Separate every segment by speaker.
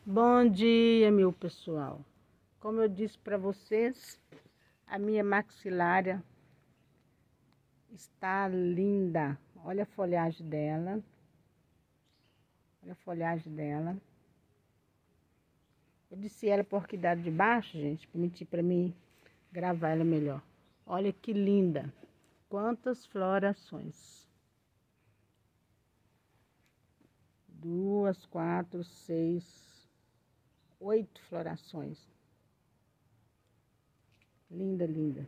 Speaker 1: Bom dia, meu pessoal. Como eu disse para vocês, a minha maxilária está linda. Olha a folhagem dela. Olha a folhagem dela. Eu disse ela por que dar de baixo, gente, para mim gravar ela melhor. Olha que linda. Quantas florações. 2, 4, 6, 8 florações. Linda, linda.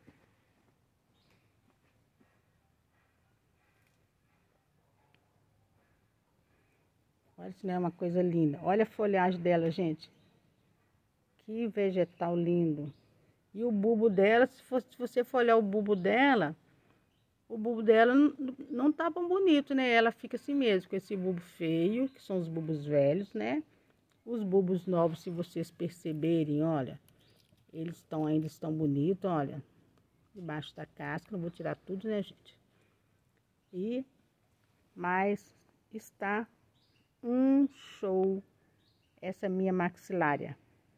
Speaker 1: Olha se não é uma coisa linda. Olha a folhagem dela, gente. Que vegetal lindo. E o bulbo dela, se você for olhar o bulbo dela não tá tão bonito, né? Ela fica assim mesmo, com esse bulbo feio, que são os bulbos velhos, né? Os bulbos novos, se vocês perceberem, olha, eles ainda estão bonitos, olha. Debaixo da casca, não vou tirar tudo, né, gente? Mas está um show essa minha maxilária.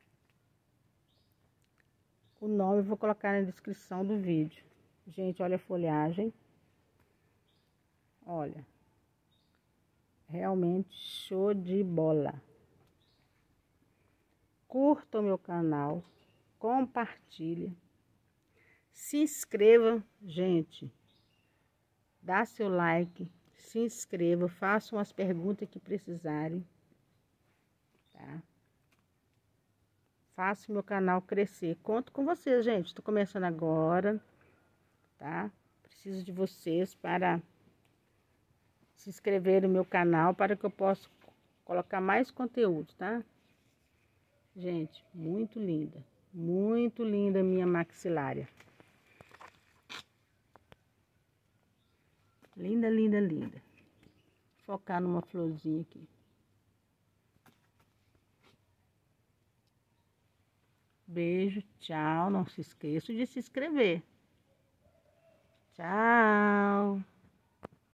Speaker 1: O nome eu vou colocar na descrição do vídeo. Gente, olha a folhagem. Olha. Realmente show de bola. Curta o meu canal. Compartilhe. Se inscreva, gente. Dá seu like. Se inscreva. Façam as perguntas que precisarem. Tá? Faça o meu canal crescer. Conto com vocês, gente. Estou começando agora, tá? Preciso de vocês para se inscrever no meu canal para que eu possa colocar mais conteúdo, tá? Gente, muito linda. Muito linda a minha maxilária. Linda, linda, linda. Vou focar numa florzinha aqui. Beijo, tchau. Não se esqueça de se inscrever. Tchau.